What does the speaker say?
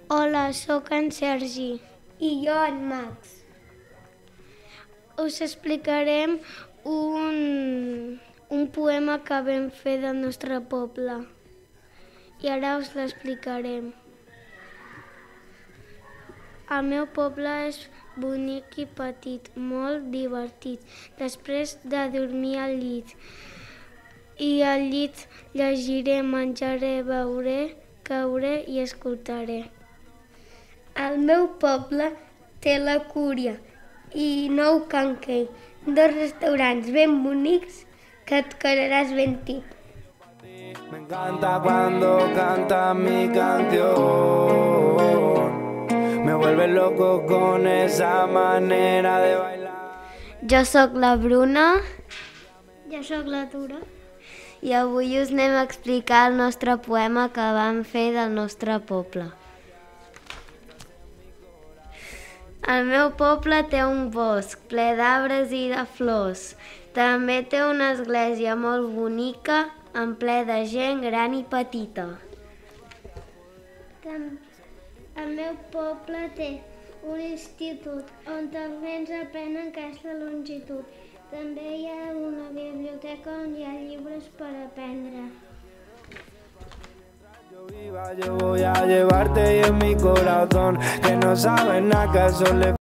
Hola, sóc en Sergi. I jo, en Max. Us explicarem un poema que vam fer del nostre poble. I ara us l'explicarem. El meu poble és bonic i petit, molt divertit. Després de dormir al llit. I al llit llegiré, menjaré, beuré, cauré i escoltaré. El meu poble té la Cúria i Nou Canquell, dos restaurants ben bonics que et quedaràs ben tip. Me encanta cuando canta mi canción. Me vuelve loco con esa manera de bailar. Jo sóc la Bruna Jo sóc la Tura. i avui us anem a explicar el nostre poema que vam fer del nostre poble. El meu poble té un bosc ple d'arbres i de flors. També té una església molt bonica, en ple de gent gran i petita. El meu poble té un institut on els nens aprenen aquesta longitud. També hi ha una biblioteca on hi ha llibres per aprendre. Yo voy a llevarte y en mi corazón que no saben nada que eso le